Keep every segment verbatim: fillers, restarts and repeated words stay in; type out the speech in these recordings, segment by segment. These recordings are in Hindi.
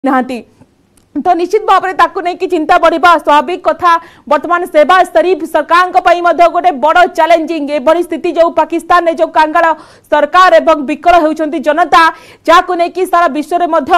नाहांती तो निश्चित भाव में ताकू नहीं कि चिंता बढ़िबा स्वाभाविक कथा। वर्तमान शहबाज शरीफ सरकार गोटे बड़ चैलेंजिंग एभली स्थिति जो पाकिस्तान ने जो कांगाल सरकार एवं विकल होती जनता जहाँ नहीं कि सारा विश्व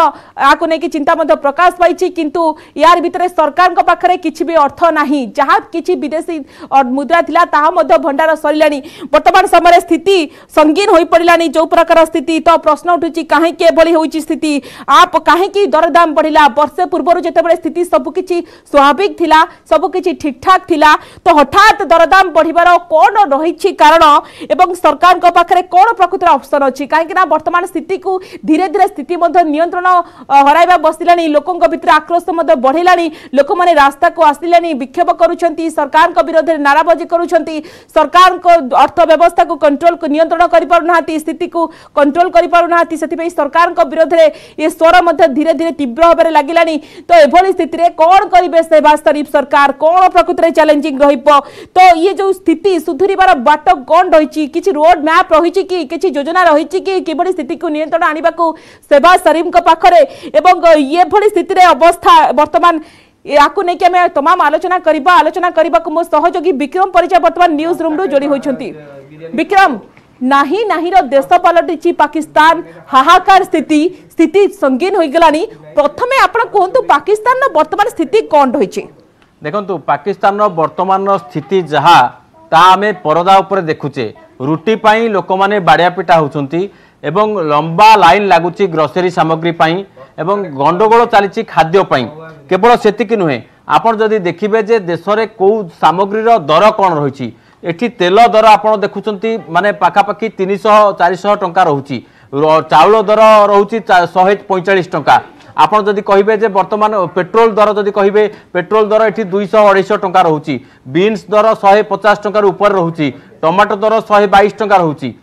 में नहीं कि चिंता प्रकाश पाई किंतु यार भितर सरकार पाखे किसी भी अर्थ नहीं जहाँ किसी विदेशी मुद्रा थिला ताहा भंडार सरिलानी वर्तमान समय स्थिति संगीन हो पड़ा जो प्रकार स्थिति तो प्रश्न उठुची कहीं होची स्थिति आप कहीं दरदाम बढ़िला वर्षे पूर्व जितेबाला स्थिति सबकि स्वाभाविक थिला सबकि ठीक ठाक थिला तो हठात दरदाम बढ़िबार कौन रही कारण एवं सरकार पाखे कौन प्रकृत ऑप्शन अच्छी कहीं वर्तमान स्थिति को धीरे धीरे स्थिति नियंत्रण हराइबा बसिला लोकों भीतर आक्रोश बढ़ेला लोक मैंने रास्ता को आसिले विक्षोभ करुछंती सरकार विरोध में नाराबाजी करुछंती सरकार को अर्थव्यवस्था को कंट्रोल को नियंत्रण कर पारुना स्थिति को कंट्रोल कर पारुना से सरकार विरोध में ये स्वर धीरे धीरे तीव्र होबार लागिलानी तो एभली स्थिति रे कौन करिवे शहबाज शरीफ सरकार कौन प्रकृत रे चैलेंजिंग रहिबो तो ये जो स्थिति सुधुरिबार बाट कौन रही किछि रोड मैप रही कि किछि योजना रही कि किभली स्थिति को नियंत्रण आनिबा को शहबाज शरीफ को पाखरे एवं ये भली स्थिति रे अवस्था वर्तमान याकू नहीं कि हमें तमाम आलोचना करिबा आलोचना करिबा को मो सहयोगी विक्रम परिचय वर्तमान न्यूज रूम रो जोड़ी होइछंती। विक्रम नाही नाही रो देश पलटिची पाकिस्तान हाहाकार स्थिति स्थिति संगीन हो गलानी प्रथमे आपण कहंतु पाकिस्तान रो वर्तमान स्थिति कोन रहिछि देखंतु पाकिस्तान रो वर्तमान रो स्थिति जहा ता हमें परदा ऊपर देखुचे रुटी पाई लोक माने बाड़िया पिटा होउछंती एवं लंबा लाइन लागुची ग्रोसरी सामग्री पाई एवं गंडगोल चली खाद्य पाई केवल सेतिकी नुहे आपण जदि देखिबे जे देश रे को सामग्री रो दर कोन रहिछि एठी तेल दर आपण देखुचंती माने पाखापाखि तीन सौ चार सौ टंका रोची चाउल दर रोची सौ पैंतालीस टंका आपण जदि कहिबे जे वर्तमान पेट्रोल दर जदि कहिबे पेट्रोल दर एठी दो सौ अढ़ाई सौ टंका रोची बीन्स दर सौ पचास टंका ऊपर रोची टमाटो दर सौ बाईस टंका रोची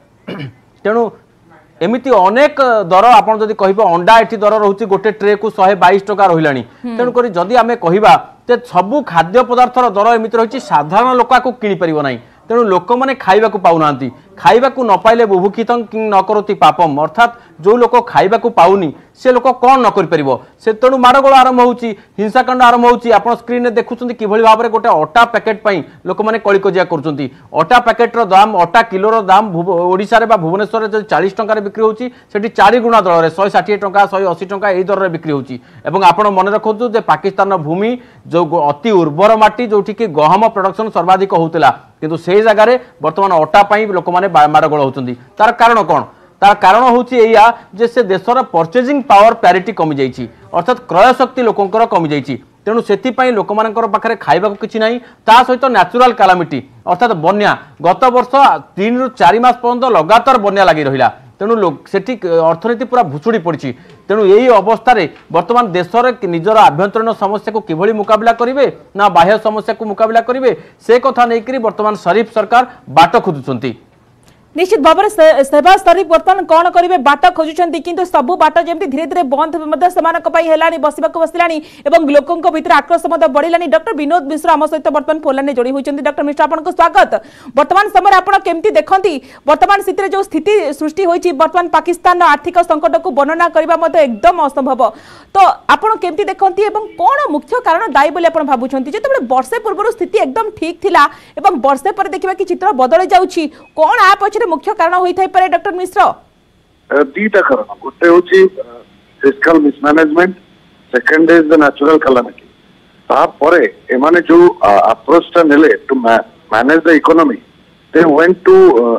तेणु एमिति अनेक दर आपण जदि कहिबे अंडा एठी दर रोची गोटे ट्रे को सौ बाईस टंका रहिलानी तेणु करी जदि आमे कहिबा ते सबु खाद्य पदार्थर दर एमिति रही साधारण लोक को किनी परिबो नाही तेणु लोक मैंने खाइबा को पाउनांती खाइबा को न पाइले बुभुक्षित न करती पापम अर्थात जो लोक खाइबा को पाउनी से लोक कौन न कर परिबो से तेणु मारगोल आरंभ होउची हिंसाकांड आरंभ होउची आपण स्क्रीन में देखुछंती किभली भाबरे गोटे अटा पैकेट पई लोक माने कलिकजिया करछंती अटा पैकेट रो दाम अटा किलो रो दाम ओडिसा रे बा भुवनेश्वर रे चालीस टंका रे बिक्री होउची सेठी चार गुणा दर रे एक सौ साठ टंका एक सौ अस्सी टंका एई दर रे बिक्री होउची एवं आपण मन रखंतु जे पाकिस्तान भूमि जो अति उर्वर माटी जोठी कि गहम प्रोडक्शन सर्वाधिक होउतला किंतु से जगह रे वर्तमान अटा पई लोक माने मारगोल होउचंती तार कारण कोन तार कारण होउची एया जे से देशर परचेजिंग पावर पैरिटी कमी जाइछि अर्थात क्रय शक्ति लोकंकर कमी जाइछि तेणु सेति पई लोक मानकर पाखरे खाइबा को किछि नाही ता सहित नेचुरल कैलामिटी अर्थात बन्या गत वर्ष तीन रु चार मास पर्यंत लगातार बन्या लागि रहिला तेणु लोक सेठी अर्थनीति पूरा भुसुड़ी पड़िछि तेणु यही अवस्था रे वर्तमान देशर निजर आभ्यंतरीण समस्या को किभली मुकाबला करिवे ना बाह्य समस्या को मुकाबला करिवे से कथा नै करी वर्तमान शरीफ सरकार बाट खोजुछंती निश्चित भाव में शहबाज शरीफ बर्तमान कौन करेंगे बाट खोजुंट किंतु सबू बाट जमी धीरे धीरे बंद है बसवा बसला लोकों भीतर आक्रोश बढ़ला। डॉक्टर विनोद मिश्र आम सहित बर्तमान फोन में जोड़ी होती। डॉक्टर मिश्र आपको स्वागत। वर्तमान समय आप केमती देखती वर्तमान स्थिति जो स्थिति सृष्टि होती वर्तमान पाकिस्तान आर्थिक संकट को वर्णना करने एकदम असंभव तो आपड़ केमती देखती कौन मुख्य कारण दायी बोली आप भावुं जो वर्षे पूर्व स्थिति एकदम ठीक थिला एवं वर्षे पर देखा कि चित्र बदल जाऊँगी कौन आप मुख्य कारण होई पारे डॉक्टर मिश्र दीटा कारण गोटे होची fiscal mismanagement second is the natural calamity ता परे एमाने जो अप्रोच ता नेले to manage the economy they went to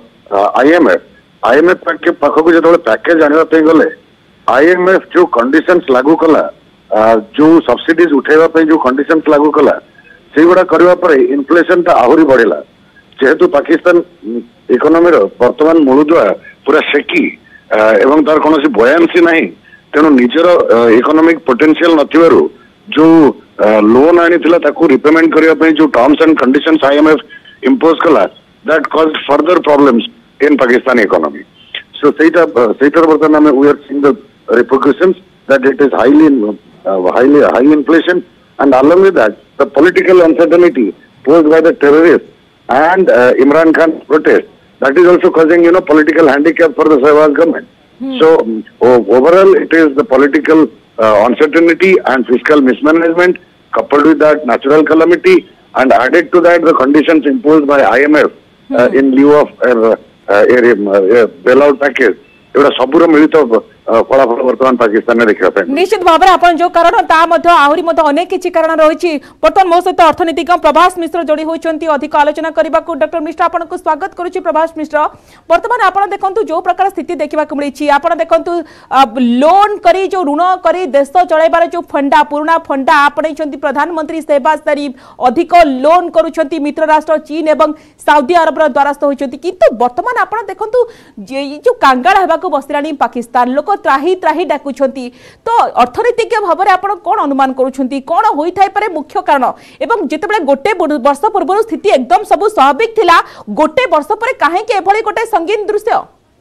IMF IMF के पाखो जो पैकेज आनिबा पे गले आईएमएफ जो कंडीशंस लागू कला जो सब्सिडीज उठेबा पे जो कंडीशंस लागू कला से गुडा करबा परे इन्फ्लेशन ता आहुरी बढ़िला जेहेतु पाकिस्तान इकोनॉमी वर्तमान मूलदुआ पूरा सेकी एवं तार कौन बयांसी ना तेणु निजर इकोनॉमिक पोटेंशियल नथिबारु जो लोन आनी रिपेमेंट करने जो terms and conditions IMF impose कला that caused further problems in Pakistan economy so सेटा सेटा वर्तमान we are seeing the repercussions that it is highly highly high inflation and along with that the political uncertainty posed by the terrorists and uh, Imran Khan's protest that is also causing you know political handicap for the Shehbaz government. Hmm. So um, overall it is the political uncertainty and fiscal mismanagement, coupled with that natural calamity, and added to that the conditions imposed by I M F uh, in lieu of uh, uh, a, a bailout package. एवढा सबुर मिलित फलाफल वर्तमान पाकिस्तान में देखा निश्चित भाव में आपण जो कारण ता मध्य आहुरी मध्य अनेक किछि कारण रहिछि। वर्तमान मो सहित अर्थनीतिज्ञ प्रभास मिश्र जोड़ी होइछन्ती अधिक आलोचना करबा को डॉक्टर मिश्र आपण को स्वागत करूछि। प्रभास मिश्र वर्तमान आपण देखंतु जो प्रकार स्थिति देखबा को मिलिछि आपण देखंतु लोन करी जो ऋण करी देश चलाइबार जो फंडा पुराना फंडा आपणैछन्ती प्रधानमंत्री शहबाज शरीफ अधिक लोन करूछन्ती मित्र राष्ट्र चीन एवं सऊदी अरब रो द्वारस्थ होइछन्ती किंतु वर्तमान आपण देखंतु जो कांगाल हेबा को बसिलानी पाकिस्तान लोक त्राही त्राही डाकुछन्ती तो अर्थनीतिज्ञ भाव में आपण कोन अनुमान करूछन्ती कोन होई थाई पारे मुख्य कारण एवं जेतेबेले गोटे वर्ष पूर्व स्थिति एकदम सब स्वाभाविक थिला गोटे वर्ष परे काहे के एभली गोटे संगीन दृश्य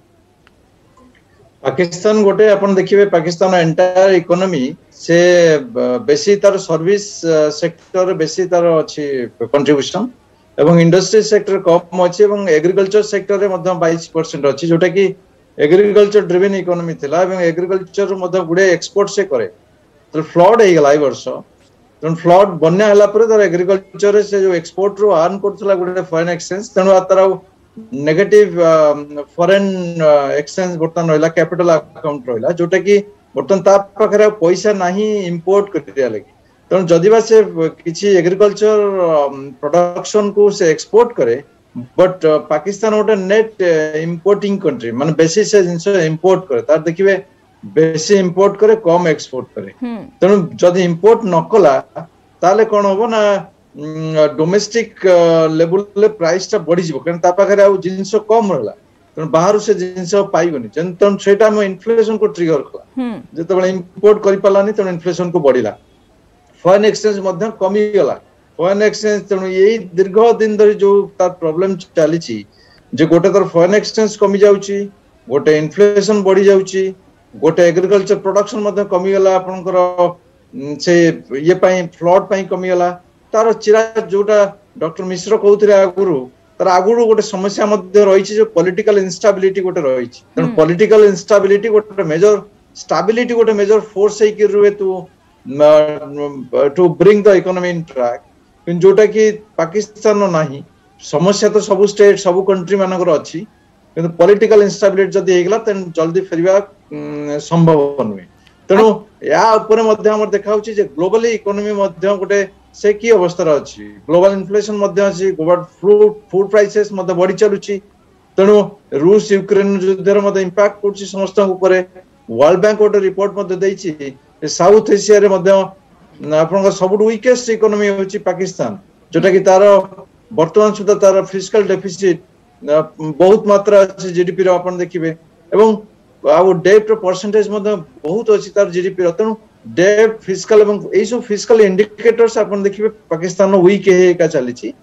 पाकिस्तान गोटे अपन देखिबे पाकिस्तान एंटायर इकोनॉमी से बेसी तार सर्विस सेक्टर बेसी तार अछि कंट्रीब्यूशन एवं इंडस्ट्री सेक्टर कम अछि एवं एग्रीकल्चर सेक्टर रे मध्ये बाईस परसेंट अछि जोटा कि एग्रीकल्चर ड्रिवन इकोनॉमी थिला एवं एग्रीकल्चर मध्ये गुडे एक्सपोर्ट से करे तो फ्लड हे गला ई वर्ष तो फ्लड बन्या हला पर तो एग्रीकल्चर से जो एक्सपोर्ट रो अर्न करथला गुडे फॉरेन एक्सचेंज तनो तारा नेगेटिव फॉरेन एक्सचेंज बर्तन रहला कैपिटल अकाउंट रहला जोटा कि बर्तन ता पाखरे पैसा नाही इंपोर्ट करिया लगी तनो जदिबा से किछि एग्रीकल्चर प्रोडक्शन को से एक्सपोर्ट करे बट पाकिस्तान गोटे नेट इंपोर्टिंग कंट्री माने बेसी से जिंस इंपोर्ट करे तार देखिबे बेसी इंपोर्ट करे कम एक्सपोर्ट करे तनो जदि इंपोर्ट न कला ताले कोन होबो ना डोमेस्टिक लेवल ले प्राइस ता बढ़ी जिवो कारण ता पाखरे आ जिंस कम रहला तनो बाहर से जिंस पाइबोनी जन सेटा हम इन्फ्लेशन को ट्रिगर कला जतबे इंपोर्ट करि पालानी तनो इन्फ्लेशन को बढ़िला फॉरेन एक्सचेंज मध्ये कमी गेला फॉरेन एक्सचेंज तेणु यही दीर्घ दिन धरी जो तार प्रॉब्लम चली जे गोटे तर फॉरेन एक्सचेंज कमी जाउची गोटे इन्फ्लेशन बढ़ी जाउची गोटे एग्रीकल्चर प्रोडक्शन मध्ये कमी गला आपनकर से ये पई फ्लड पई कमी गला तार चिरा जोटा डॉक्टर मिश्र कहउथिले आगुरु तार आगुरु गोटे समस्या मध्ये रहिछि जो पॉलिटिकल इंस्टेबिलिटी गोटे रहिछि तेणु पॉलिटिकल इंस्टेबिलिटी गोटे मेजर स्टेबिलिटी गोटे मेजर फोर्स है कि रुए तू to bring the economy in track जोटा कि पाकिस्तान नाही समस्या तो सब स्टेट सब कंट्री मानकर अछि किंतु पॉलिटिकल इंस्टेबिलिटी जदी हेगला तन जल्दी फेरबा संभव नुहे तेणु या ऊपर मध्ये हमर देखाउछि जे ग्लोबली इकोनॉमी मध्ये गोटे से की अवस्था अछि ग्लोबल इन्फ्लेशन मध्ये अछि ग्लोबल फूड फूड प्राइसेस मध्ये बढ़ी चलुछि तेणु रूस यूक्रेन युद्धर मध्ये इंपैक्ट करछि समस्त ऊपर वर्ल्ड बैंक गोटे रिपोर्ट मध्ये दैछि साउथ एशिया रे मध्ये आपन सब वीकेस्ट इकोनॉमी होची पाकिस्तान जोटा कि तार वर्तमान सुधा तार फिस्कल डेफिसिट बहुत मात्रा अछि जीडीपी रो आपन देखिबे एवं आ डेट रो परसेंटेज मध्ये बहुत अछि तार जीडीपी रो तनु डेट फिस्कल एवं एसो फिस्कल इंडिकेटर्स आपन देखिबे पाकिस्तान नो वीक हे का चलीछि